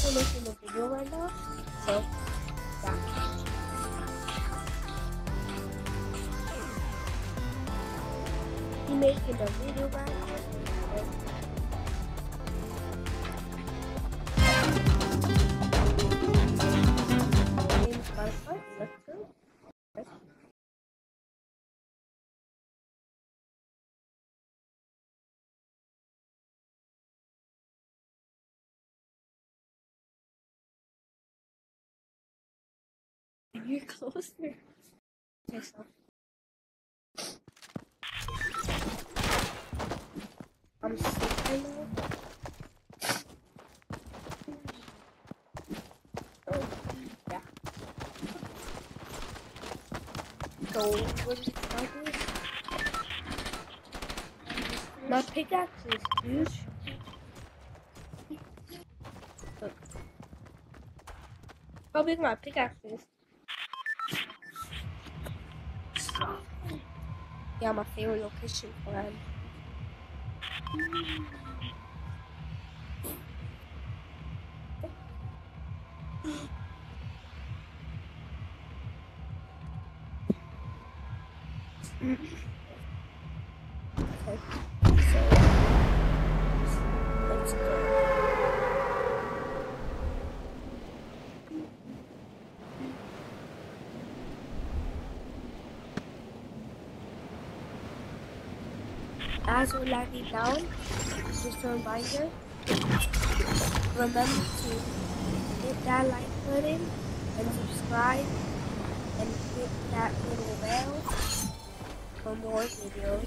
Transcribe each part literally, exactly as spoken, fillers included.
also making a video right now, so yeah. He making a video right now. So. Let's go. You're closer. Yourself. I'm sick right now. Oh, yeah. So, what is it? My pickaxe is huge. Look. How big my pickaxe is? Yeah, my favorite location for him. Okay, so let's go. As we're lagging down, just a reminder, remember to hit that like button and subscribe and hit that little bell for more videos.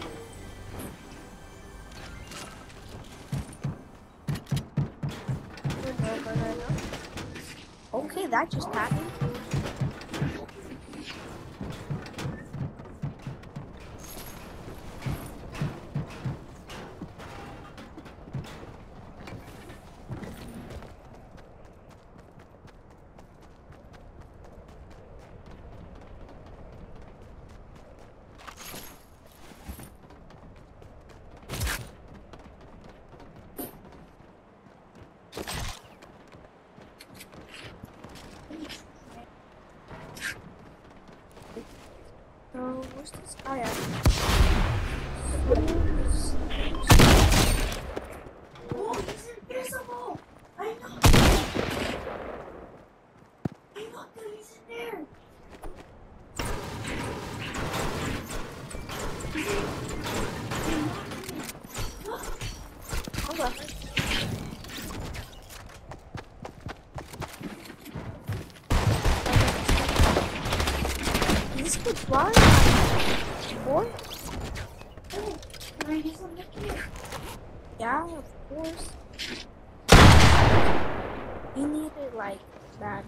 Okay, that just happened. So, where's this guy at? Oh, he's invisible! I know! I know that he's in there! Hold on. Is this good fly? Boy? Hey, can I get some Mickey? Yeah, of course. You need it like that.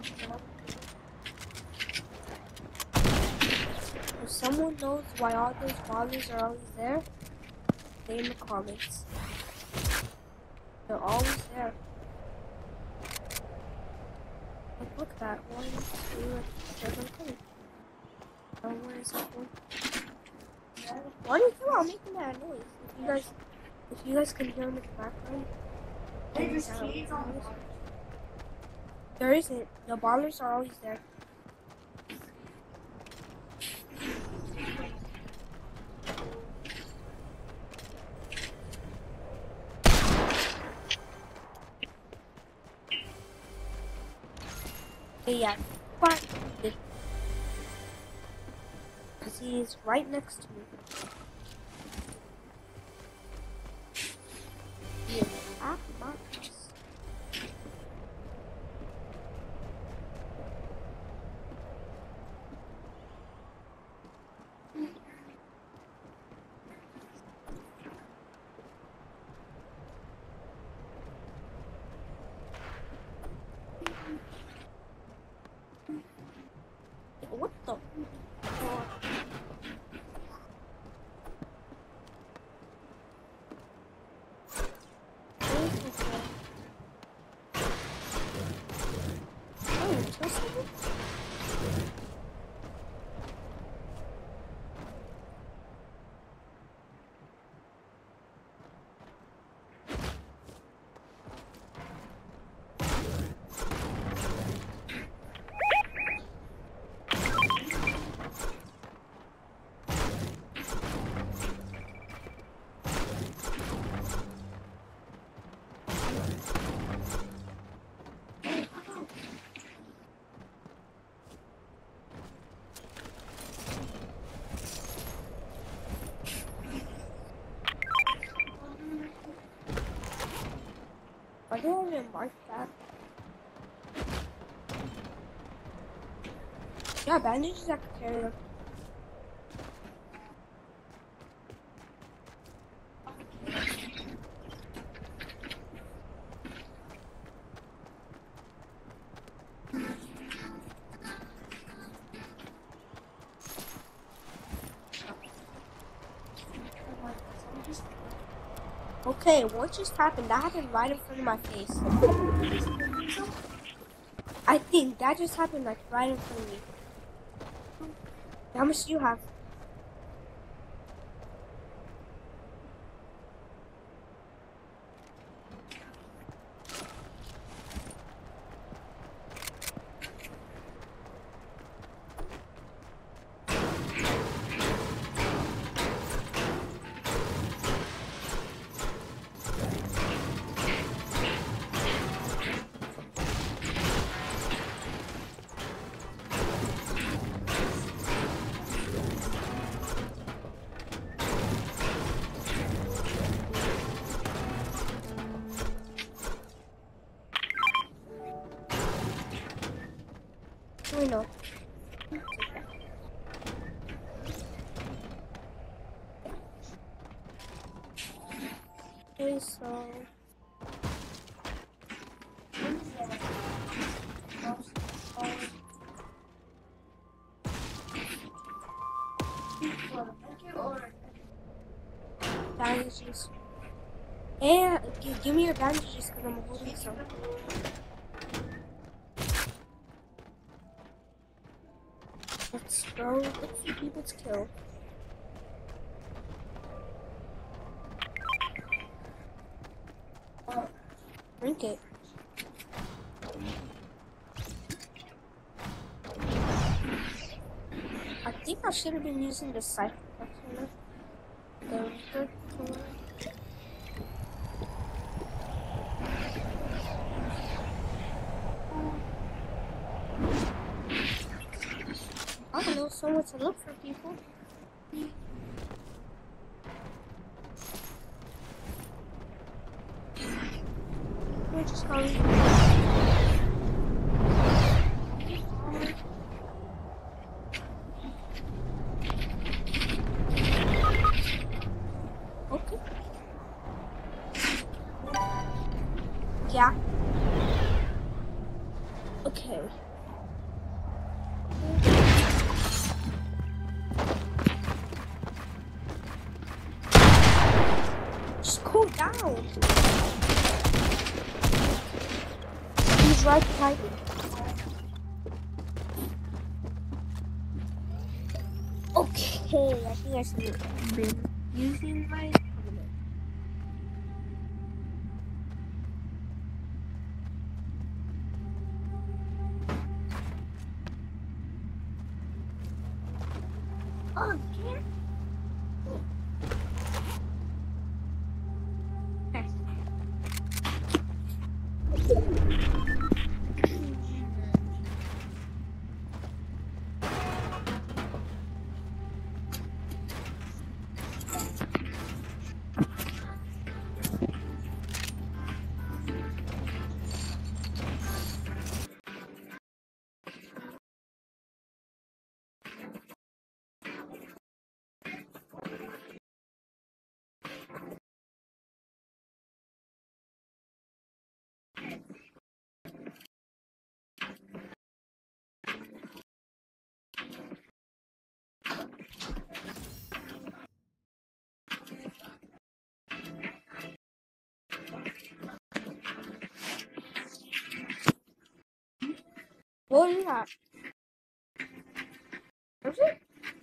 If someone knows why all those ballers are always there, say in the comments. They're always there. Like, look at that. One, two, seven, three. Oh, where is that one? Why do you keep on making that noise? If you guys, if you guys can hear them in the background, Hey, please there's sound keys on the noise. box. There isn't. The ballers are always there. Okay, yeah, but because he's right next to me. He is at my house. What the? Oh, where is this guy? Oh, you kill someone? didn't even mark that. Yeah, bandages I could carry them. Okay, what just happened? That happened right in front of my face. I think that just happened like right in front of me. How much do you have? I know. Okay, so bandages. And give, give me your bandages because I'm holding some. Let's go. Let's see people to kill. Drink it. I think I should have been using the cycle collector. The I don't know, somewhere to look for people. We're just going. Okay. Yeah. Okay. Just cool down. He's right behind me. Okay, I think I should have been using my. Oh, yeah. What is that? Is it?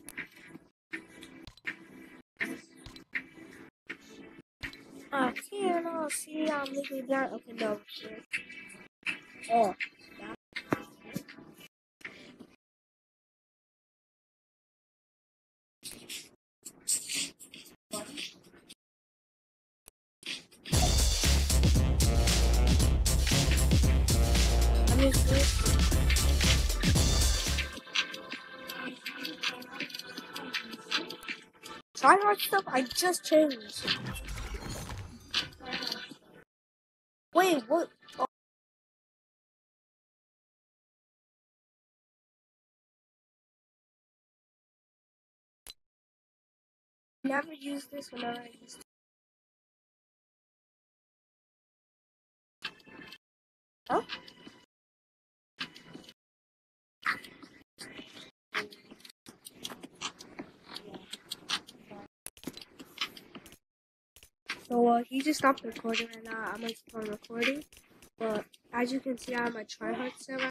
Okay, no, see, I'm looking down. Okay, no. Oh. I'm just good. Try hard stuff I just changed. Wait, what? never use this whenever I use. Oh. So uh, he just stopped recording right now. I'm gonna keep on recording. But as you can see, I'm a tryhard server.